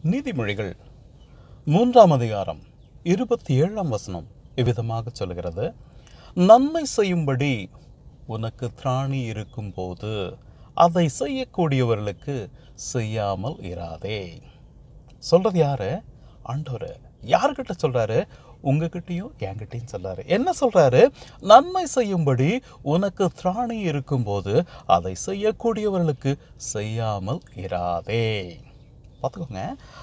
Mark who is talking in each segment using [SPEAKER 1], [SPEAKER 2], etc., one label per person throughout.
[SPEAKER 1] நீதிமொழிகள் 3ஆம் அதிகாரம் 27ஆம் வசனம் இவ்விதமாக சொல்கிறது, நன்மை செய்யும்படி உனக்கு திராணி இருக்கும்போது அதை செய்யக்கூடியவர்களுக்கு செய்யாமல் இராதே. சொல்றது யாரு? ஆண்டவர். யார்கிட்ட சொல்றாரு? உங்ககிட்டையும் என்கிட்டையும் சொல்றாரு. என்ன சொல்றாரு? நன்மை செய்யும்படி உனக்கு திராணி இருக்கும்போது அதை செய்யக்கூடியவர்களுக்கு செய்யாமல் இராதே. பார்த்துக்கோங்க,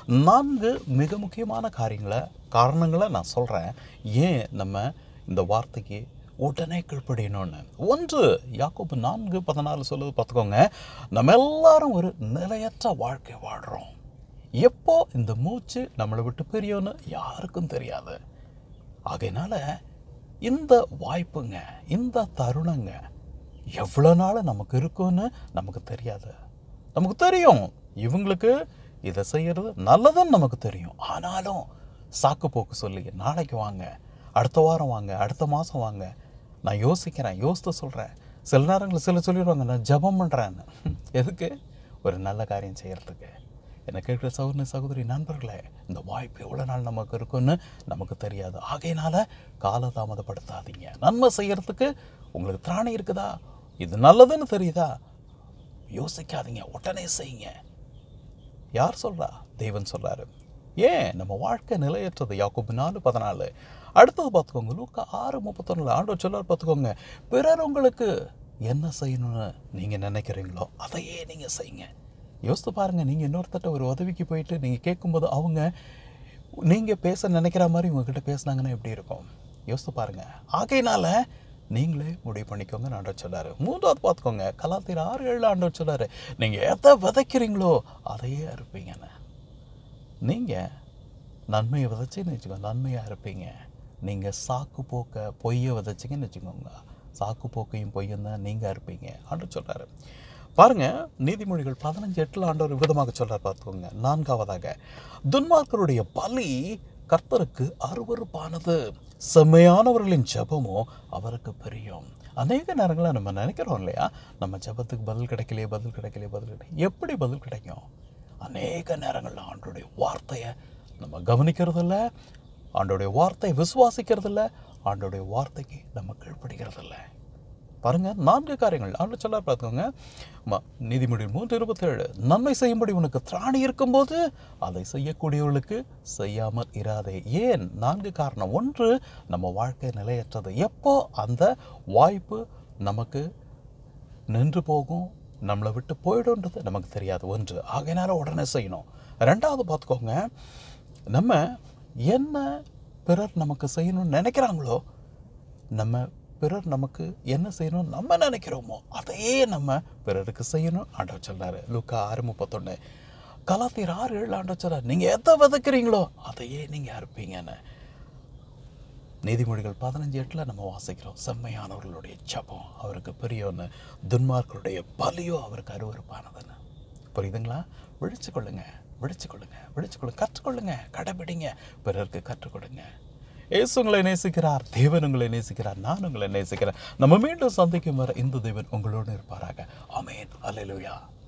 [SPEAKER 1] 4 மிக முக்கியமான காரணங்களை நான் சொல்கிறேன் ஏன் நம்ம இந்த வார்த்தைக்கு உடனே கீழ்ப்படியணும்னு. 1, யாக்கோபு 4:14 சொல்லுது. பார்த்துக்கோங்க, நம்ம எல்லாரும் ஒரு நிலையற்ற வாழ்க்கை வாழ்கிறோம். எப்போ இந்த மூச்சு நம்மளை விட்டு பிரியும்னு யாருக்கும் தெரியாது. ஆகையினால இந்த வாய்ப்புங்க, இந்த தருணங்க எவ்வளோ நாள் நமக்கு இருக்குன்னு நமக்கு தெரியாது. நமக்கு தெரியும் இவங்களுக்கு இதை செய்கிறது நல்லதுன்னு நமக்கு தெரியும். ஆனாலும் சாக்கு போக்கு சொல்லி நாளைக்கு வாங்க, அடுத்த வாரம் வாங்க, அடுத்த மாதம் வாங்க, நான் யோசித்து சொல்கிறேன். சில நேரங்களில் சொல்லிடுவாங்க நான் ஜெபம் பண்ணுறேன்னு. எதுக்கு? ஒரு நல்ல காரியம் செய்கிறதுக்கு. என்னை கேட்குற சகோதரி நண்பர்களே, இந்த வாய்ப்பு எவ்வளோ நாள் நமக்கு இருக்குன்னு நமக்கு தெரியாது. ஆகையினால காலதாமதப்படுத்தாதீங்க. நன்மை செய்கிறதுக்கு உங்களுக்கு திராணி இருக்குதா? இது நல்லதுன்னு தெரியுதா? யோசிக்காதீங்க, உடனே செய்யுங்க. யார் சொல்கிறா? தேவன் சொல்கிறாரு. ஏன் நம்ம வாழ்க்கை நிலையற்றது? யாக்கோபு 4:14. அடுத்தது பார்த்துக்கோங்க, லூக்கா 6:31 ஆண்டவர் சொல்றார். பார்த்துக்கோங்க, பிறர் உங்களுக்கு என்ன செய்யணும்னு நீங்கள் நினைக்கிறீங்களோ அதையே நீங்கள் செய்யுங்க. யோசித்து பாருங்கள், நீங்கள் இன்னொருத்தட்ட ஒரு உதவிக்கு போயிட்டு நீங்கள் கேட்கும்போது அவங்க நீங்கள் பேச நினைக்கிற மாதிரி உங்ககிட்ட பேசுனாங்கன்னா எப்படி இருக்கும்? யோசித்து பாருங்கள். ஆகையினால நீங்களே முடிவு பண்ணிக்கோங்க ஆண்டவர் சொல்லாரு. 3வது பார்த்துக்கோங்க, கலாத்தியர் 6:7 ஆண்டவர் சொல்லாரு, நீங்கள் எதை விதைக்கிறீங்களோ அதையே அறுப்பீங்கன்னு. நீங்கள் நன்மையை விதைச்சின்னு வச்சுக்கோங்க, நன்மையாக இருப்பீங்க. நீங்கள் சாக்கு போக்க பொய்யை விதைச்சிங்கன்னு வச்சுக்கோங்க, சாக்கு போக்கையும் பொய்யும் தான் நீங்கள் அறுப்பீங்க ஆண்டவர் சொல்கிறாரு. பாருங்கள், நீதிமொழிகள் 15:8 ஆண்டவர் விதமாக சொல்கிறார். பார்த்துக்கோங்க, 4வதாக, துன்மார்க்கருடைய பலி கர்த்தருக்கு அருவருப்பானது, செம்மையானவர்களின் ஜெபமோ அவருக்கு பிரியம். அநேக நேரங்களில் நம்ம நினைக்கிறோம் இல்லையா, நம்ம ஜெபத்துக்கு பதில் கிடைக்கலையே. எப்படி பதில் கிடைக்கும்? அநேக நேரங்களில் ஆண்டோடைய வார்த்தையை நம்ம கவனிக்கிறதில்ல, ஆண்டோடைய வார்த்தையை விசுவாசிக்கிறதில்ல, ஆண்டோடைய வார்த்தைக்கு நம்ம கீழ்ப்படுகிறதில்ல. பாருங்கள், 4 காரியங்கள் ஆண்டு சொல்ல. பார்த்துக்கோங்க, நீதிமொழி 3:27, நன்மை செய்யும்படி உனக்கு திராணி இருக்கும்போது அதை செய்யக்கூடியவர்களுக்கு செய்யாமல் இராதே. ஏன்? 4 காரணம். 1, நம்ம வாழ்க்கை நிலையற்றது. எப்போ அந்த வாய்ப்பு நமக்கு நின்று போகும், நம்மளை விட்டு போய்டுன்றது நமக்கு தெரியாது. 1, ஆகையினால உடனே செய்யணும். 2வது பார்த்துக்கோங்க, நம்ம என்ன பிறர் நமக்கு செய்யணும்னு நினைக்கிறாங்களோ, நம்ம பிறர் நமக்கு என்ன செய்யணும் நம்ம நினைக்கிறோமோ அதையே நம்ம பிறருக்கு செய்யணும் ஆண்டவர் சொல்றாரு. லூக்கா 6:31, கலாத்தியர் 6:7 ஆண்டவர் சொல்றாரு, நீங்கள் எதை விதைக்கிறீங்களோ அதையே நீங்கள் அறுப்பீங்கன்னு. நீதிமொழிகள் 15:8 நம்ம வாசிக்கிறோம், செம்மையானவர்களுடைய ஜெபம் அவருக்கு பிரியம்னு, துன்மார்க்கருடைய பலியோ அவருக்கு அருவருப்பானதுன்னு. புரியுதுங்களா? விழிச்சுக்கொள்ளுங்க, கற்றுக்கொள்ளுங்க, கடைபிடிங்க, பிறருக்கு கற்றுக் கொடுங்க. இயேசு உங்களை நேசிக்கிறார், தேவன் உங்களை நேசிக்கிறார், நான் உங்களை நேசிக்கிறேன். நம்ம மீண்டும் சந்திக்கும் வரை இந்த தேவன் உங்களோடு இருப்பாராக. ஆமென். அல்லேலூயா.